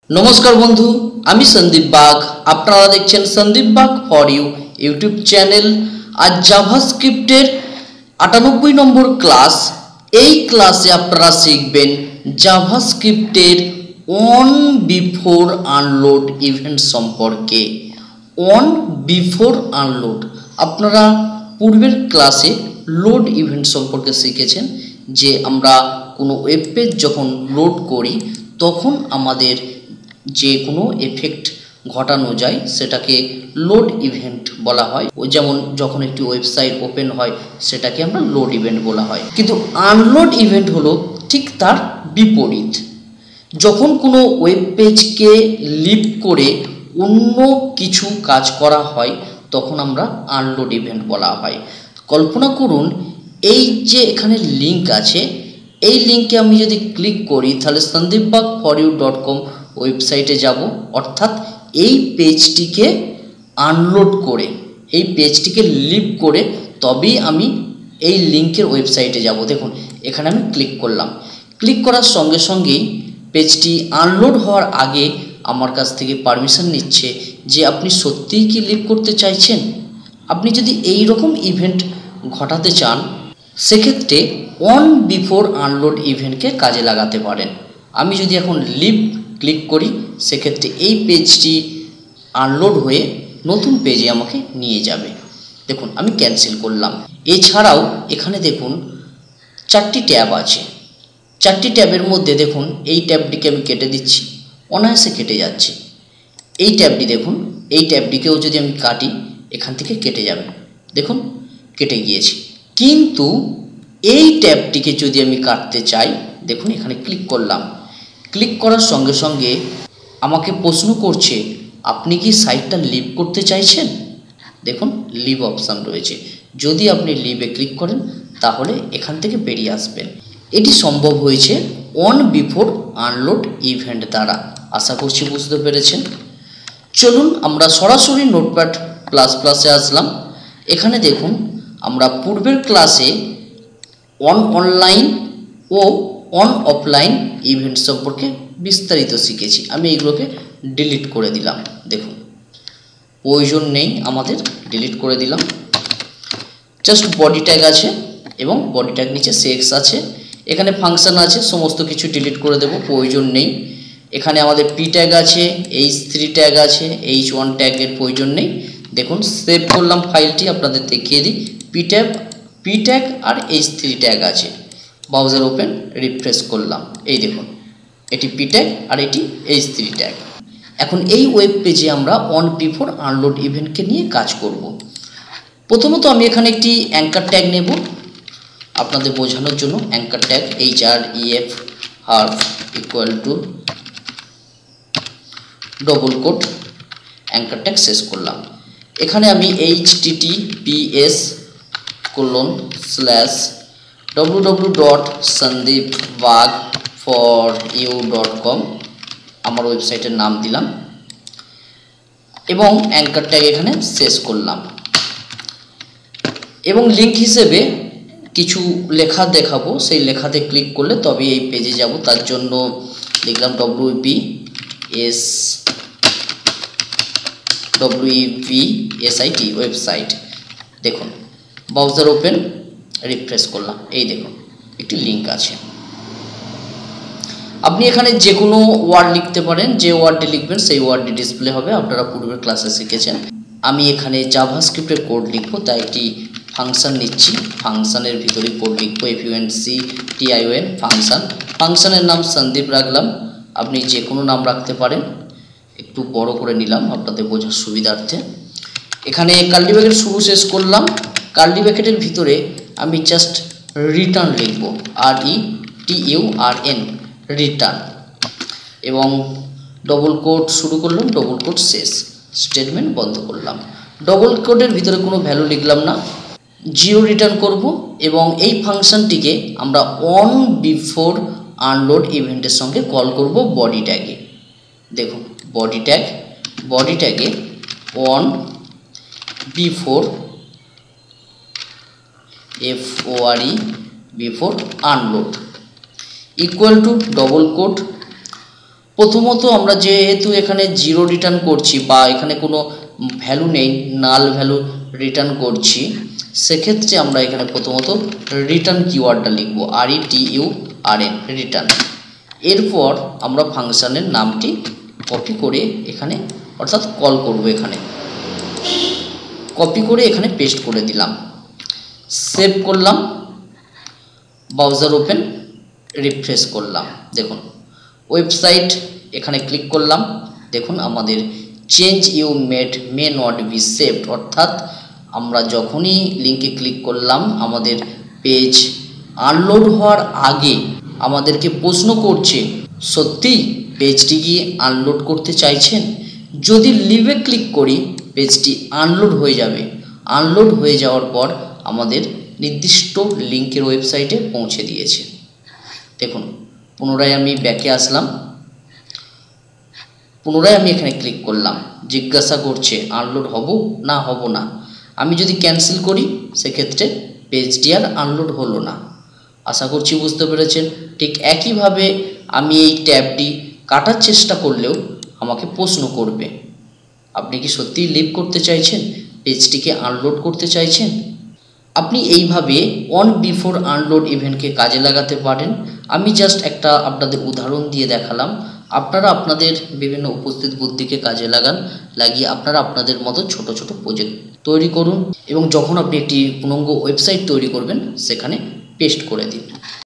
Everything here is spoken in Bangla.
নমস্কার বন্ধু, আমি সন্দীপ বাগ। আপনারা দেখছেন Sandip Bag for you YouTube channel. আজ জাভাস্ক্রিপ্টের ৯৮ নম্বর ক্লাস। এই ক্লাসে আপনারা শিখবেন জাভাস্ক্রিপ্টের অন বিফোর আনলোড ইভেন্ট সম্পর্কে। অন বিফোর আনলোড, আপনারা পূর্বের ক্লাসে লোড ইভেন্ট সম্পর্কে শিখেছেন যে আমরা কোনো ওয়েব পেজ যখন লোড করি তখন আমাদের যে কোনো এফেক্ট ঘটানো যায় সেটাকে লোড ইভেন্ট বলা হয়। যেমন যখন একটি ওয়েবসাইট ওপেন হয় সেটাকে আমরা লোড ইভেন্ট বলা হয়। কিন্তু আনলোড ইভেন্ট হলো ঠিক তার বিপরীত। যখন কোনো ওয়েব পেজকে লিভ করে অন্য কিছু কাজ করা হয় তখন আমরা আনলোড ইভেন্ট বলা হয়। কল্পনা করুন, এই যে এখানে লিঙ্ক আছে, এই লিঙ্কে আমি যদি ক্লিক করি তাহলে sandipbagforyou.com ওয়েবসাইটে যাব, অর্থাৎ এই পেজটিকে আনলোড করে, এই পেজটিকে লিভ করে তবেই আমি এই লিঙ্কের ওয়েবসাইটে যাব। দেখুন এখানে আমি ক্লিক করলাম। ক্লিক করার সঙ্গে সঙ্গেই পেজটি আনলোড হওয়ার আগে আমার কাছ থেকে পারমিশন নিচ্ছে যে আপনি সত্যিই কি লিভ করতে চাইছেন। আপনি যদি এই রকম ইভেন্ট ঘটাতে চান সেক্ষেত্রে অন বিফোর আনলোড ইভেন্টকে কাজে লাগাতে পারেন। আমি যদি এখন লিভ ক্লিক করি সেক্ষেত্রে এই পেজটি আনলোড হয়ে নতুন পেজে আমাকে নিয়ে যাবে। দেখুন আমি ক্যান্সেল করলাম। এছাড়াও এখানে দেখুন 4টি ট্যাব আছে। 4টি ট্যাবের মধ্যে দেখুন এই ট্যাবটিকে আমি কেটে দিচ্ছি, অনায়াসে কেটে যাচ্ছে। এই ট্যাবটি দেখুন, এই ট্যাবটিকেও যদি আমি কাটি এখান থেকে কেটে যাবে। দেখুন কেটে গিয়েছে। কিন্তু এই ট্যাবটিকে যদি আমি কাটতে চাই, দেখুন এখানে ক্লিক করলাম। ক্লিক করার সঙ্গে সঙ্গে আমাকে প্রশ্ন করছে আপনি কি সাইটটা লিভ করতে চাইছেন। দেখুন লিভ অপশান রয়েছে। যদি আপনি লিভে ক্লিক করেন তাহলে এখান থেকে বেরিয়ে আসবেন। এটি সম্ভব হয়েছে অন বিফোর আনলোড ইভেন্ট দ্বারা। আশা করছি বুঝতে পেরেছেন। চলুন আমরা সরাসরি নোটপ্যাড প্লাস প্লাসে আসলাম। এখানে দেখুন আমরা পূর্বের ক্লাসে অনলাইন ও অন অফলাইন ইভেন্ট সম্পর্কে বিস্তারিত শিখেছি। আমি এগুলোকে ডিলিট করে দিলাম। দেখুন প্রয়োজন নেই আমাদের, ডিলিট করে দিলাম। জাস্ট বডি ট্যাগ আছে এবং বডি ট্যাগ নিচে সেক্স আছে, এখানে ফাংশন আছে, সমস্ত কিছু ডিলিট করে দেব, প্রয়োজন নেই। এখানে আমাদের পি ট্যাগ আছে, H3 ট্যাগ আছে, H1 ট্যাগের প্রয়োজন নেই। দেখুন সেভ করলাম ফাইলটি, আপনাদের দেখিয়ে দিই। পি ট্যাগ আর H3 ট্যাগ আছে। ব্রাউজার ওপেন, রিফ্রেশ করলাম। এই দেখুন এটি পি ট্যাগ আর এটি H3 ট্যাগ। এখন এই ওয়েব পেজে আমরা অন বিফোর আনলোড ইভেন্টকে নিয়ে কাজ করব। প্রথমত আমি এখানে একটি অ্যাঙ্কার ট্যাগ নেব আপনাদের বোঝানোর জন্য। Anchor tag HREF href equal to double quote, anchor tag শেষ করলাম। এখানে আমি https://www.sandipbagforyou.com আমার ওয়েবসাইটের নাম দিলাম এবং অ্যাঙ্কার ট্যাগ এখানে শেষ করলাম। এবং লিঙ্ক হিসেবে কিছু লেখা দেখাবো, সেই লেখাতে ক্লিক করলে তবে এই পেজে যাব। তার জন্য লিখলাম WEBSIT ওয়েবসাইট। দেখুন ব্রাউজার ওপেন, রিফ্রেশ করলাম। এই দেখুন একটি লিঙ্ক আছে। আপনি এখানে যে কোনো ওয়ার্ড লিখতে পারেন, যে ওয়ার্ডটি লিখবেন সেই ওয়ার্ডটি ডিসপ্লে হবে, আপনারা পূর্বের ক্লাসে শিখেছেন। আমি এখানে জাভাস্ক্রিপ্টের কোড লিখব, তাই একটি ফাংশন নিচ্ছি। ফাংশনের ভিতরে কোড লিখব, FUNCTION ফাংশন। ফাংশনের নাম সন্দীপ রাখলাম, আপনি যে কোনো নাম রাখতে পারেন। একটু বড় করে নিলাম আপনাদের বোঝার সুবিধার্থে। এখানে কার্লি ব্র্যাকেট শুরু শেষ করলাম। কার্লি ব্র্যাকেটের ভিতরে আমি জাস্ট রিটার্ন লিখব, RETURN রিটার্ন, এবং ডবল কোট শুরু করলাম, ডবল কোট শেষ, স্টেটমেন্ট বন্ধ করলাম। ডবল কোটের ভিতরে কোনো ভ্যালু লিখলাম না, 0 রিটার্ন করব। এবং এই ফাংশনটিকে আমরা অন বিফোর আনলোড ইভেন্টের সঙ্গে কল করব বডি ট্যাগে। দেখুন বডি ট্যাগে on before FORE before unload equal to double quote প্রথমত আমরা যেহেতু এখানে জিরো রিটার্ন করছি বা এখানে কোনো ভ্যালু নেই, নাল ভ্যালু রিটার্ন করছি, সেক্ষেত্রে আমরা এখানে প্রথমত রিটার্ন কিওয়ার্ডটা লিখব, RETURN, রিটার্ন। এরপর আমরা ফাংশনের নামটি কপি করে এখানে অর্থাৎ কল করব, এখানে কপি করে এখানে পেস্ট করে দিলাম, সেভ করলাম, ব্রাউজার ওপেন, রিফ্রেশ করলাম। দেখুন ওয়েবসাইট এখানে ক্লিক করলাম, দেখুন আমাদের change you made may not be saved, অর্থাৎ আমরা যখনই লিঙ্কে ক্লিক করলাম আমাদের পেজ আনলোড হওয়ার আগে আমাদেরকে প্রশ্ন করছে সত্যি পেজটি কি আনলোড করতে চাইছেন। যদি লিভে ক্লিক করি পেজটি আনলোড হয়ে যাবে, আনলোড হয়ে যাওয়ার পর আমাদের নির্দিষ্ট লিঙ্কের ওয়েবসাইটে পৌঁছে দিয়েছে। দেখুন পুনরায় আমি ব্যাকে আসলাম, পুনরায় আমি এখানে ক্লিক করলাম, জিজ্ঞাসা করছে আনলোড হব না। আমি যদি ক্যান্সেল করি সেক্ষেত্রে পেজটি আর আনলোড হলো না। আশা করছি বুঝতে পেরেছেন। ঠিক একইভাবে আমি এই ট্যাবটি কাটার চেষ্টা করলেও আমাকে প্রশ্ন করবে আপনি কি সত্যিই লিভ করতে চাইছেন, পেজটিকে আনলোড করতে চাইছেন। আপনি এইভাবে অন বিফোর আনলোড ইভেন্টকে কাজে লাগাতে পারেন। আমি জাস্ট একটা আপনাদের উদাহরণ দিয়ে দেখালাম, আপনারা আপনাদের বিভিন্ন উপস্থিত বুদ্ধিকে কাজে লাগিয়ে আপনারা আপনাদের মতো ছোট ছোট প্রজেক্ট তৈরি করুন এবং যখন আপনি একটি পূর্ণাঙ্গ ওয়েবসাইট তৈরি করবেন সেখানে পেস্ট করে দিন।